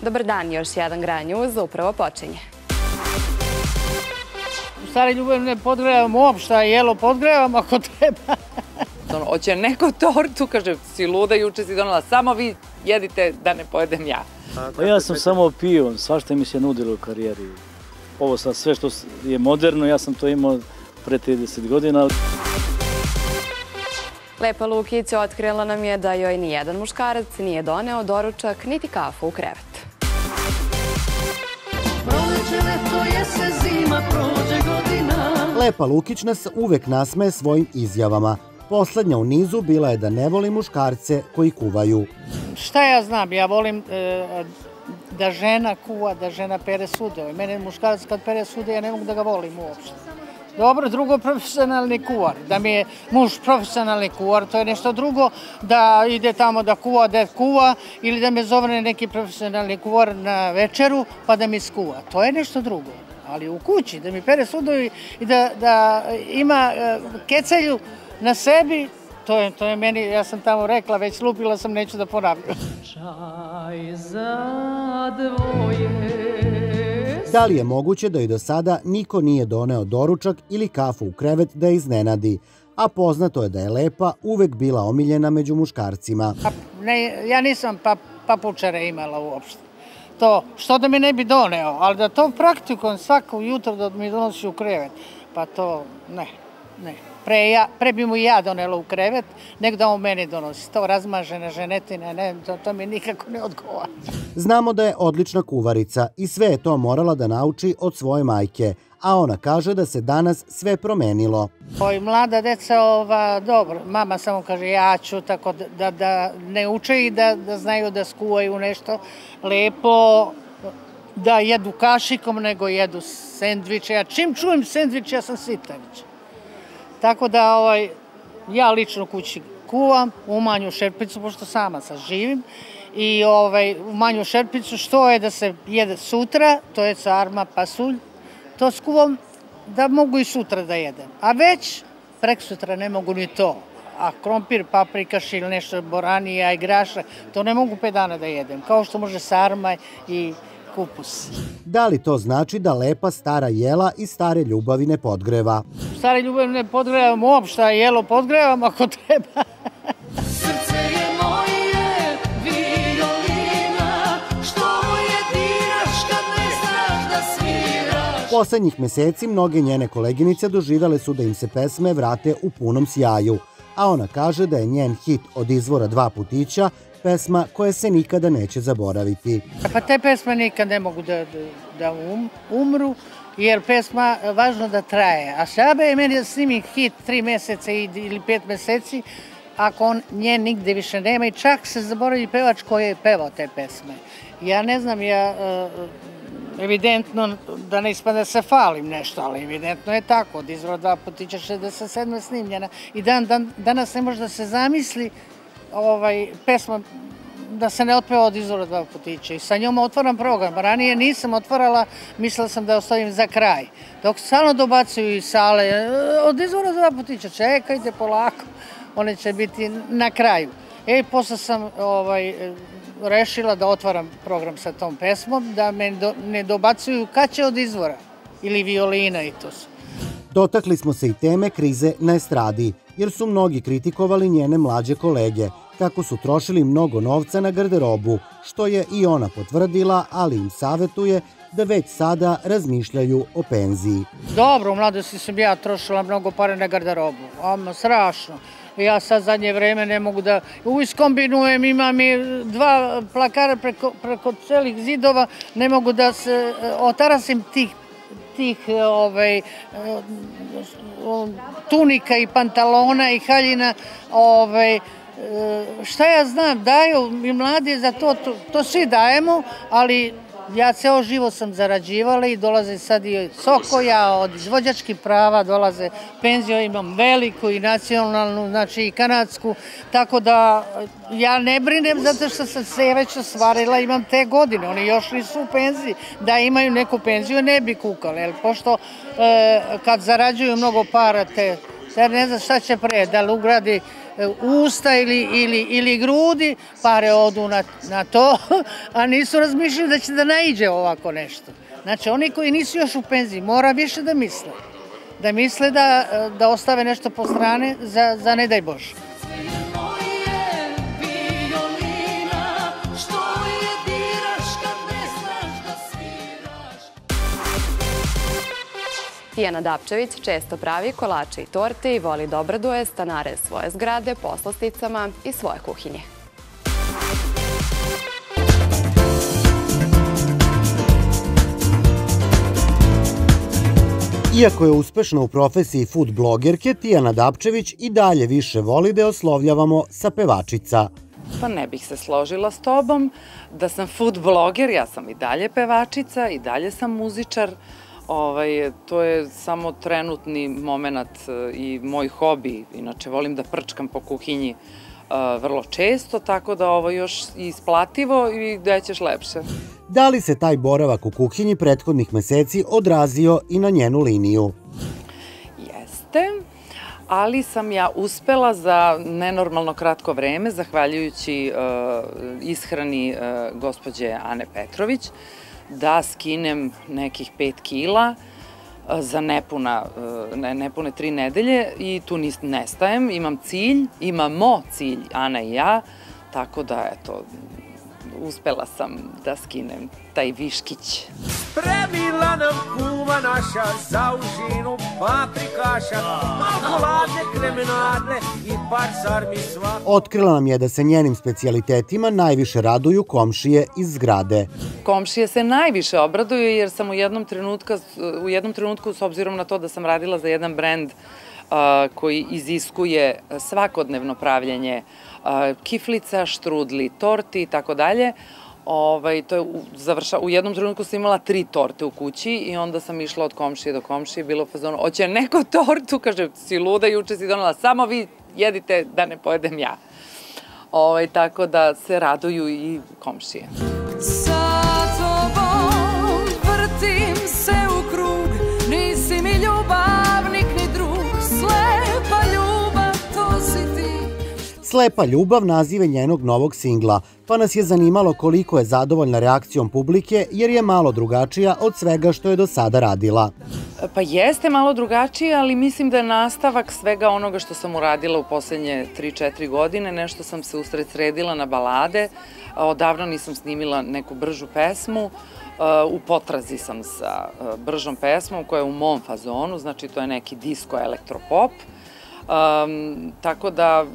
Dobar dan, još jedan Gra News upravo počinje. U stvari ljubav ne podgrevam uopšte, a jelo podgrevam ako treba. Hoće neko tortu, kaže, si luda, juče si donela, samo vi jedite da ne pojedem ja. Pa ja sam samo pio, svašta mi se nudilo u karijeri. Ovo sad sve što je moderno, ja sam to imao pre 30 godina. Lepa Lukić otkrila nam je da joj nijedan muškarac nije doneo doručak niti kafu u krevet. Lepa Lukić nas uvek nasmeje svojim izjavama. Poslednja u nizu bila je da ne voli muškarce koji kuvaju. Šta ja znam, ja volim da žena kuva, da žena pere sudove. Mene muškarac kad pere sude, ja ne mogu da ga volim uopšte. Dobro, drugo, profesionalni kuvar. Da mi je muž profesionalni kuvar, to je nešto drugo, da ide tamo da kuva ili da me zove neki profesionalni kuvar na večeru pa da mi skuva. To je nešto drugo. Ali u kući, da mi pere sudovi i da ima kecelju na sebi, to je meni, ja sam tamo rekla, već lupila sam, neću da ponavljam. Čaj za dvoje. Da li je moguće da i do sada niko nije doneo doručak ili kafu u krevet da je iznenadi? A poznato je da je Lepa uvek bila omiljena među muškarcima. Ja nisam papučare imala uopšte. To, što da mi ne bi doneo, ali da to praktikujem svako jutro da mi donosi u krevet, pa to ne. Pre bi mu ja donela u krevet, nek da on meni donosi. To razmažene ženetine, ne, to mi nikako ne odgovara. Znamo da je odlična kuvarica i sve je to morala da nauči od svoje majke, a ona kaže da se danas sve promenilo. Mlada deca, dobro, mama samo kaže ja ću, tako da ne uče i da znaju da skuvaju nešto lepo, da jedu kašikom, nego jedu sendviče. Ja čim čujem sendvič, ja sam sita već. Tako da ja lično kući kuvam u manju šerpicu, pošto sama sad živim, i u manju šerpicu što je da se jede sutra, to je sarma, pasulj, to skuvam da mogu i sutra da jedem. A već prek sutra ne mogu ni to. A krompir, paprikaš ili nešto boranija i graša, to ne mogu 5 dana da jedem, kao što može sarma i kupus. Da li to znači da Lepa stara jela i stare ljubavi ne podgreva? Stare ljubavi ne podgrevam uopšte, a jelo podgrevam ako treba. Srce je moje violina, što je diraš kad ne znaš da sviraš. Poslednjih meseci mnoge njene koleginice doživele su da im se pesme vrate u punom sjaju, a ona kaže da je njen hit Od izvora 2 putića pesma koja se nikada neće zaboraviti. Pa te pesme nikad ne mogu da umru, jer pesma važno da traje. A šabe je meni da snimi hit 3 meseca ili 5 meseci, ako on nje nigde više nema i čak se zaboravi pevač koji je pevao te pesme. Ja ne znam, evidentno da ne ispada da se falim nešto, ali evidentno je tako. Od izvora 2 putića 67 snimljena i danas ne može da se zamisli pesma da se ne otpeva Od izvora 2 putića i sa njom otvaram program. Ranije nisam otvarala, mislila sam da ostavim za kraj. Dok stalno dobacuju iz sale Od izvora 2 putića, čekajte polako, one će biti na kraju. Posle sam rešila da otvaram program sa tom pesmom, da me ne dobacuju kad će Od izvora ili violina i to su. Dotakli smo se i teme krize na estradi, jer su mnogi kritikovali njene mlađe kolege, kako su trošili mnogo novca na garderobu, što je i ona potvrdila, ali im savetuje da već sada razmišljaju o penziji. Dobro, u mladosti sam ja trošila mnogo pare na garderobu, strašno. Ja sad zadnje vreme ne mogu da iskombinujem, imam i 2 plakara preko celih zidova, ne mogu da se otarasim tih tunika i pantalona i haljina, šta ja znam, daju i mladi za to svi dajemo, ali ja ceo život sam zarađivala i dolaze sad i Sokoja, od izvođačkih prava dolaze penziju, imam veliku i nacionalnu, znači i kanadsku, tako da ja ne brinem zato što sam se već ostvarila, imam te godine, oni još nisu u penziji, da imaju neku penziju ne bi kukali, jer pošto kad zarađuju mnogo para te ne znam šta će pre, da li ugradi usta ili grudi, pare odu na to, a nisu razmišljali da će da naiđe ovako nešto. Znači, oni koji nisu još u penziji mora više da misle. Da misle da ostave nešto po strane za ne daj Bože. Tijana Dapčević često pravi kolače i torte i voli da obraduje stanare svoje zgrade poslasticama i svoje kuhinje. Iako je uspešna u profesiji food blogerke, Tijana Dapčević i dalje više voli da je oslovljavamo sa pevačica. Pa ne bih se složila s tobom da sam food bloger, ja sam i dalje pevačica, i dalje sam muzičar. To je samo trenutni moment i moj hobi. Inače, volim da prčkam po kuhinji vrlo često, tako da ovo još isplativo i gde ćeš lepše. Da li se taj boravak u kuhinji prethodnih meseci odrazio i na njenu liniju? Jeste, ali sam ja uspela za nenormalno kratko vreme, zahvaljujući ishrani gospođe Ane Petrović, da skinem nekih 5 kila za nepune 3 nedelje i tu ne stajem, imam cilj, imamo cilj Ana i ja, tako da eto, uspela sam da skinem taj viškić. Spremila nam kuma naša za užinu paprikaša, malo ladne kremenade i par sarmi sva. Otkrila nam je da se njenim specijalitetima najviše raduju komšije iz zgrade. Komšije se najviše obraduju jer sam u jednom trenutku, s obzirom na to da sam radila za jedan brend koji iziskuje svakodnevno pravljenje kiflica, štrudli, torti i tako dalje. U jednom trenutku sam imala 3 torte u kući i onda sam išla od komšije do komšije, bilo u fazonu, hoće neko tortu, kaže, si luda, juče si donela, samo vi jedite da ne pojedem ja. Tako da se raduju i komšije. Sa tobom vrtim se u krug, nisi mi ljubavnik ni drug, slepa ljubav, to si ti. Slepa ljubav naziv je njenog novog singla, pa nas je zanimalo koliko je zadovoljna reakcijom publike jer je malo drugačija od svega što je do sada radila. Pa jeste malo drugačije, ali mislim da je nastavak svega onoga što sam uradila u poslednje 3-4 godine. Nešto sam se usredsredila na balade, odavno nisam snimila neku bržu pesmu, u potrazi sam sa bržom pesmom koja je u mom fazonu, znači to je neki disco elektropop. Tako da,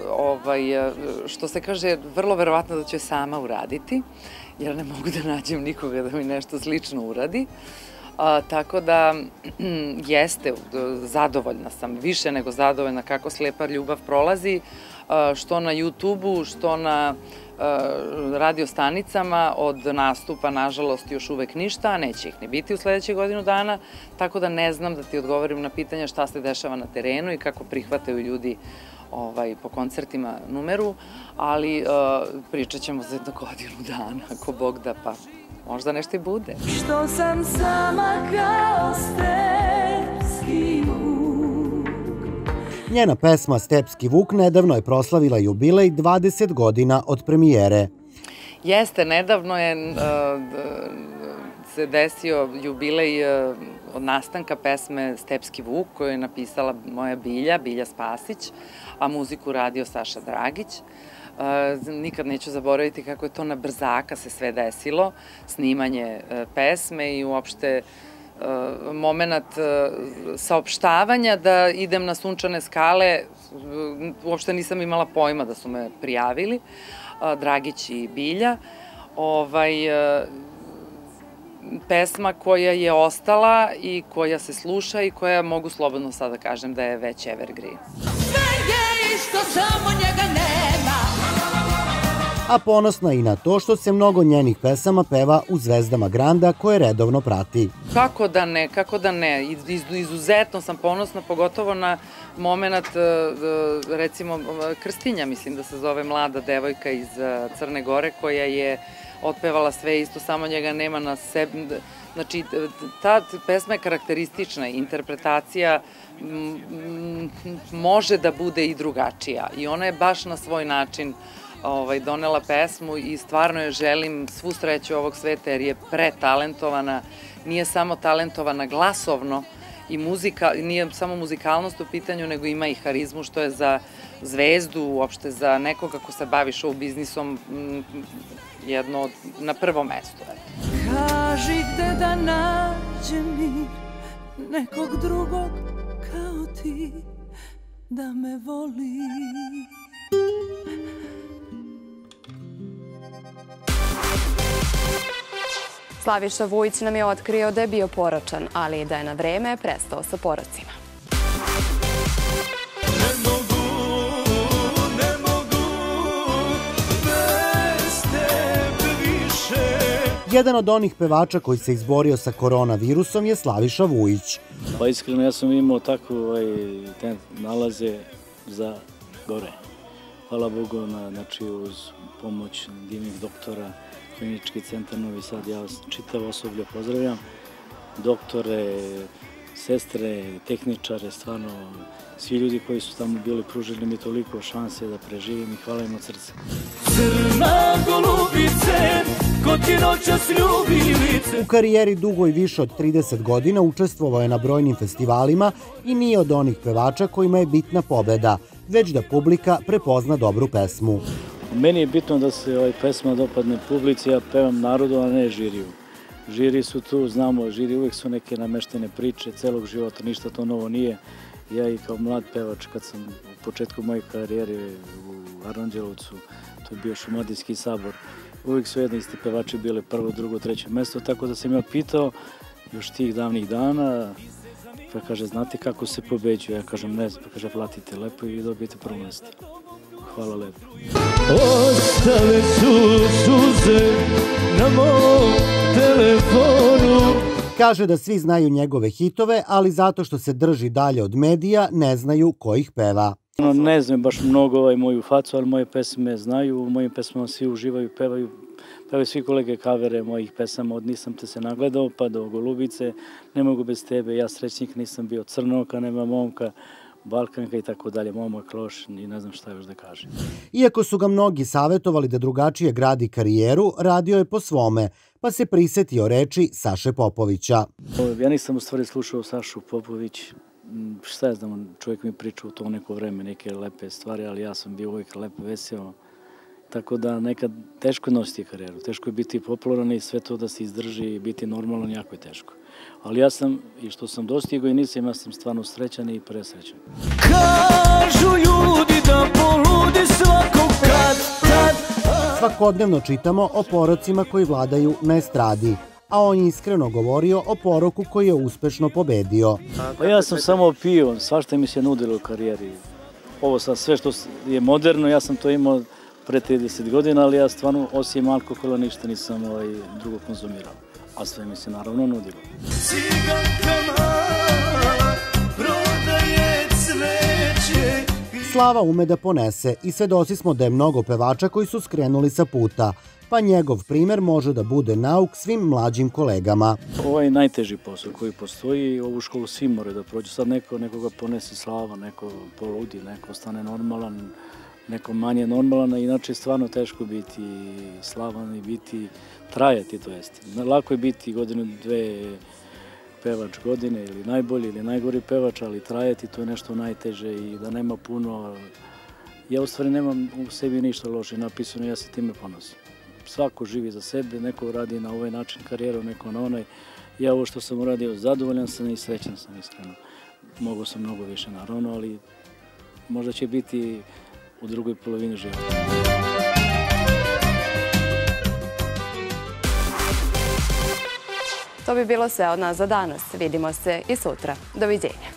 što se kaže, vrlo verovatno da ću je sama uraditi, jer ne mogu da nađem nikoga da mi nešto slično uradi. Tako da, jeste, zadovoljna sam, više nego zadovoljna kako Slepa ljubav prolazi, što na YouTube-u, što na radio stanicama. Od nastupa, nažalost, još uvek ništa, a neće ih ni biti u sledećih godinu dana, tako da ne znam da ti odgovorim na pitanja šta se dešava na terenu i kako prihvataju ljudi po koncertima numeru, ali pričat ćemo za jednu godinu dana, ako Bog da, pa možda nešto i bude. Što sam sama kao stepski vuk. Njena pesma Stepski Vuk nedavno je proslavila jubilej 20 godina od premijere. Jeste, nedavno je se desio jubilej od nastanka pesme Stepski Vuk, koju je napisala moja Bilja Spasić, a muziku radio Saša Dragić. Nikad neću zaboraviti kako je to na brzaka se sve desilo, snimanje pesme i uopšte moment saopštavanja da idem na Sunčane skale, uopšte nisam imala pojma da su me prijavili, Dragić i Bilja. Pesma koja je ostala i koja se sluša i koja mogu slobodno sad da kažem da je već evergreen. Sve je isto, samo njega nema. A ponosna i na to što se mnogo njenih pesama peva u Zvezdama Granda koje redovno prati. Kako da ne. Izuzetno sam ponosna, pogotovo na moment, recimo, Krstinja, mislim da se zove, mlada devojka iz Crne Gore, koja je otpevala Sve isto, samo njega nema na sebi. Znači, ta pesma je karakteristična, interpretacija može da bude i drugačija i ona je baš na svoj način donela pesmu i stvarno je želim svu sreću ovog sveta jer je pretalentovana, nije samo talentovana glasovno i nije samo muzikalnost u pitanju, nego ima i harizmu, što je za zvezdu, uopšte za nekoga ko se bavi show biznisom, jedno na prvom mestu. Kaži gde da nađem mir, nekog drugog kao ti, da me voli. Slaviša Vujić nam je otkrio da je bio poročan, ali i da je na vreme prestao sa porocima. Jedan od onih pevača koji se izborio sa koronavirusom je Slaviša Vujić. Pa iskreno, ja sam imao takve nalaze za gore. Hvala Bogu, znači uz pomoć divnih doktora, Klinički centar Novi Sad, ja čitav osoblje pozdravljam, doktore, sestre, tehničare, stvarno svi ljudi koji su tamo bili pružili mi toliko šanse da preživim i hvala im od srca. Crna golubice, ko ti noćas ljubi lice. U karijeri dugoj više od 30 godina učestvovao je na brojnim festivalima i nije od onih pevača kojima je bitna pobeda, već da publika prepozna dobru pesmu. Meni je bitno da se pesma dopadne publici, ja pevam narodu, a ne žiriju. Žiri su tu, znamo, žiri uvijek su neke nameštene priče celog života, ništa to novo nije. Ja i kao mlad pevač, kad sam u početku moje karijere u Aranđelovcu, to je bio Šumadijski sabor, uvijek su jedni isti pevači bili prvo, drugo, treće mesto, tako da sam ja pitao još tih davnih dana, pa kaže, znate kako se pobeđuje? Ja kažem, ne znam, pa kaže, platite lepo i dobijete prvo mesto. Hvala lepo. Ostale su suze na mom telefonu. Kaže da svi znaju njegove hitove, ali zato što se drži dalje od medija, ne znaju ko ih peva. Ne znam baš mnogo moju facu, ali moje pesme znaju, u mojim pesmama svi uživaju, pevaju svi kolege kavere mojih pesama, od Nisam te se nagledao pa do Golubice, Ne mogu bez tebe, Ja srećnik nisam bio, Crnoka nema momka, Balkanka i tako dalje, Momak loš i ne znam šta još da kažem. Iako su ga mnogi savjetovali da drugačije gradi karijeru, radio je po svome, pa se prisetio reči Saše Popovića. Ja nisam u stvari slušao Sašu Popović, šta ja znam, čovjek mi pričao to neko vreme, neke lepe stvari, ali ja sam bio uvijek lepo veseo. Tako da nekad teško je nositi karijeru, teško je biti popularan i sve to da se izdrži i biti normalan, jako je teško. Ali ja sam, i što sam dostigao i nisam, ja sam stvarno srećan i presrećan. Kažu ljudi da poludi svakog kad. Svakodnevno čitamo o porocima koji vladaju na estradi, a on je iskreno govorio o poroku koji je uspešno pobedio. Pa ja sam samo pio, svašta mi se nudilo u karijeri. Ovo sad sve što je moderno, ja sam to imao pre 30 godina, ali ja stvarno osim alkohola ništa nisam drugo konzumirao. A sve mi se naravno nudilo. Slava ume da ponese i svedoci smo da je mnogo pevača koji su skrenuli sa puta, pa njegov primer može da bude nauk svim mlađim kolegama. Ovo je najteži posao koji postoji i ovu školu svi moraju da prođu. Sad nekoga ponese slava, neko poludi, neko stane normalan, neko manje normalan, inače je stvarno teško biti slavan i trajati, to jest. Lako je biti godinu, dve pevač godine ili najbolji ili najgori pevač, ali trajati to je nešto najteže i da nema puno. Ja u stvari nemam u sebi ništa loše napisano, ja se time ponosim. Svako živi za sebe, neko radi na ovaj način karijeru, neko na onaj. Ja ovo što sam uradio, zadovoljan sam i srećan sam iskreno. Mogu sam mnogo više naravno, ali možda će biti u drugoj polovini života. To bi bilo sve od nas za danas. Vidimo se i sutra. Doviđenja.